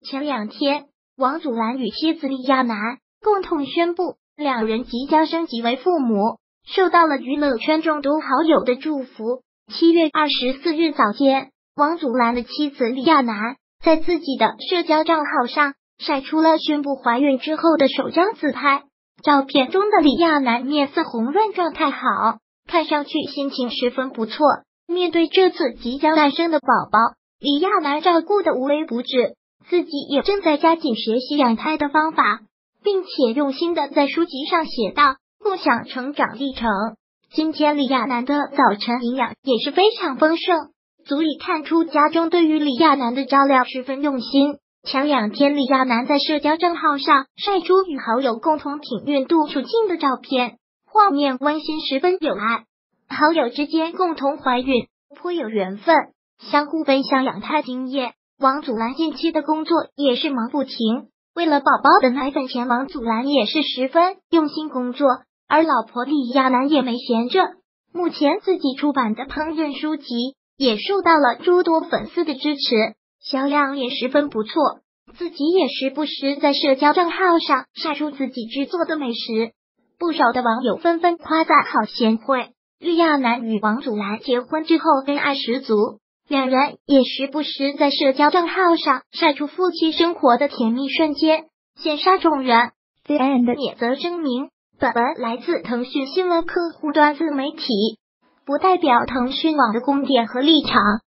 前2天，王祖蓝与妻子李亚男共同宣布，两人即将升级为父母，受到了娱乐圈众多好友的祝福。7月24日早间，王祖蓝的妻子李亚男在自己的社交账号上晒出了宣布怀孕之后的首张自拍。照片中的李亚男面色红润，状态好，看上去心情十分不错。面对这次即将诞生的宝宝，李亚男照顾的无微不至，自己也正在加紧学习养胎的方法，并且用心的在书籍上写道共享成长历程。今天李亚男的早晨营养也是非常丰盛，足以看出家中对于李亚男的照料十分用心。前2天，李亚男在社交账号上晒出与好友共同品孕肚出镜的照片，画面温馨，十分有爱。好友之间共同怀孕，颇有缘分，相互分享养胎经验。王祖蓝近期的工作也是忙不停，为了宝宝的奶粉钱，王祖蓝也是十分用心工作，而老婆李亚男也没闲着。目前自己出版的烹饪书籍也受到了诸多粉丝的支持，销量也十分不错。自己也时不时在社交账号上晒出自己制作的美食，不少的网友纷纷夸赞好贤惠。李亚男与王祖蓝结婚之后恩爱十足，两人也时不时在社交账号上晒出夫妻生活的甜蜜瞬间，羡煞众人。The End 也则声明，本文来自腾讯新闻客户端自媒体，不代表腾讯网的观点和立场。